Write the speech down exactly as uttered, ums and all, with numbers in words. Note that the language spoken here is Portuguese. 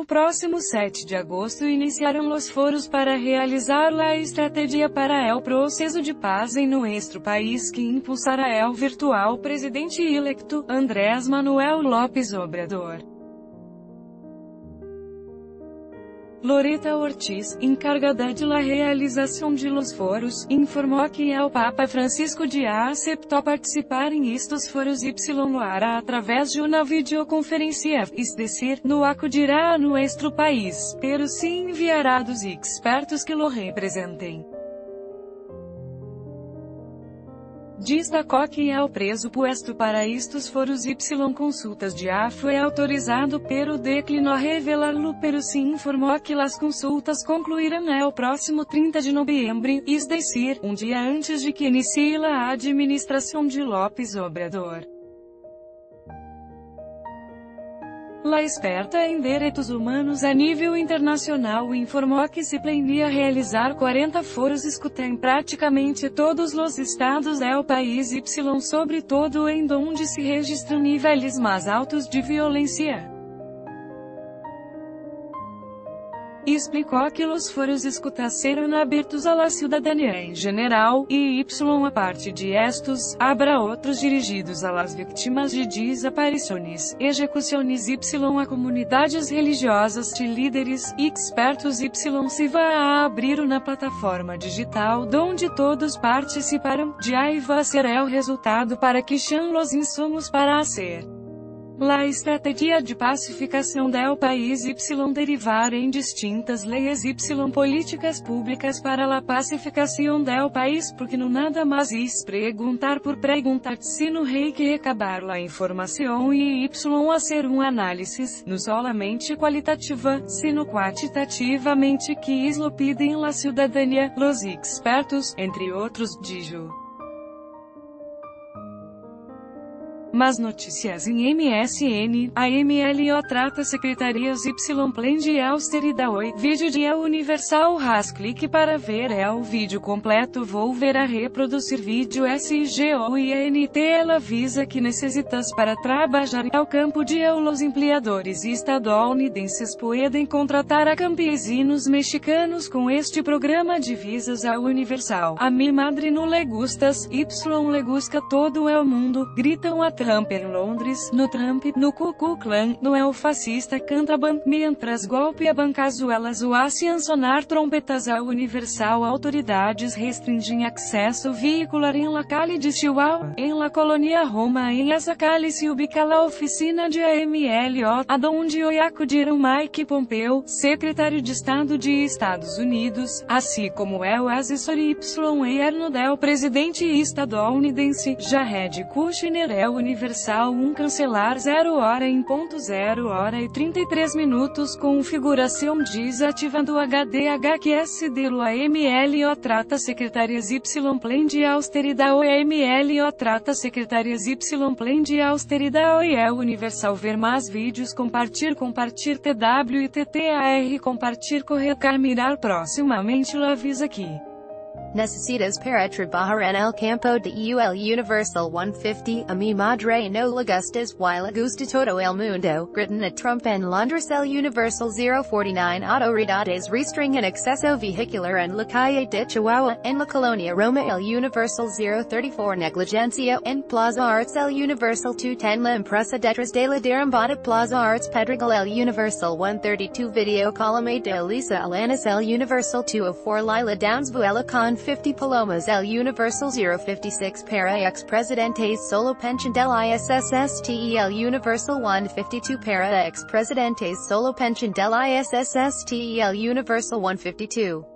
el próximo sete de agosto iniciaron los foros para realizar la estrategia para el proceso de paz em nuestro país que impulsará el virtual presidente electo, Andrés Manuel López Obrador. Loreta Ortiz, encargada de la realización de los foros, informó que el Papa Francisco ya aceptó participar en estos foros y lo hará a través de una videoconferencia, es decir, no acudirá a nuestro país, pero sí enviará dos expertos que lo representem. Destacou que el presupuesto para estos foros y consultas ya fue autorizado pero declinó revelarlo, pero sí informó que las consultas concluirán el próximo trinta de noviembre, es decir, un día antes de que inicie la administración de López Obrador. La experta em direitos humanos a nível internacional informou que se planeia realizar quarenta foros escuta em praticamente todos os estados do país y sobretudo em donde se registram níveis mais altos de violência. Explicou que os foros escuta serão abertos à cidadania em geral, e y a parte de estos, habrá outros dirigidos a las vítimas de desaparições, execuções y a comunidades religiosas de líderes, expertos y se vai a abrir uma plataforma digital donde todos participarão, de aí vai ser o resultado para que são os insumos para hacer la estratégia de pacificação del país y derivar em distintas leis y políticas públicas para la pacificação del país, porque no nada mais es perguntar por perguntar, sino hay que recabar la informação e y hacer um análisis, no solamente qualitativa, sino quantitativamente que es lo piden la ciudadanía, los expertos, entre outros, dijo. Mas notícias em M S N, a M L O trata secretarias Y plan de austeridade. Vídeo de El Universal. Ras clique para ver el vídeo completo. Vou ver a reproduzir vídeo S G O I N T. Ela avisa que necessitas para trabalhar ao campo de el. Os empleadores estadunidenses podem contratar a campesinos mexicanos com este programa de visas ao Universal. A mi madre no le gustas, Y le gusta todo el mundo, gritam a Trump em Londres, no Trump, no Ku Klux Klan, no el fascista Cantaban, mientras golpe a bancazuelas o hacen sonar trompetas ao Universal. Autoridades restringem acesso veicular em la calle de Chihuahua, em la colonia Roma. Em essa calle se ubica la oficina de A M L O, aonde hoje acudiram Mike Pompeo, secretário de Estado de Estados Unidos, assim como el assessor Y erno del presidente estadunidense, Jared Kushner. El Universal um cancelar zero hora em ponto zero hora e trinta e três minutos configuração desativando H D H Q S D lo A M L O trata secretarias Y plan de austeridade. O M L O trata secretarias Y plan de austeridade. E El Universal ver mais vídeos compartilhar compartilhar T W e T T A R compartilhar correr mirar proximamente lo avisa aqui. Necesitas para trabajar en el campo de el Universal ciento cincuenta, a mi madre no le gustas y le gusta todo el mundo, gritan a Trump en Londres. El Universal ciento cuarenta y nueve autoridades restringen acceso vehicular en la calle de Chihuahua, en la colonia Roma. El Universal ciento treinta y cuatro negligencia, en Plaza Arts. El Universal ciento diez la empresa detrás de la derrumbada Plaza Arts Pedregal. El Universal ciento treinta y dos video columna de Elisa Alanis. El Universal ciento cuatro Lila Downs Vuela con cincuenta palomas. El Universal ciento cincuenta y seis para ex-presidentes solo pension del I S S S T E. El Universal ciento cincuenta y dos para ex-presidentes solo pension del I S S S T E. El Universal ciento cincuenta y dos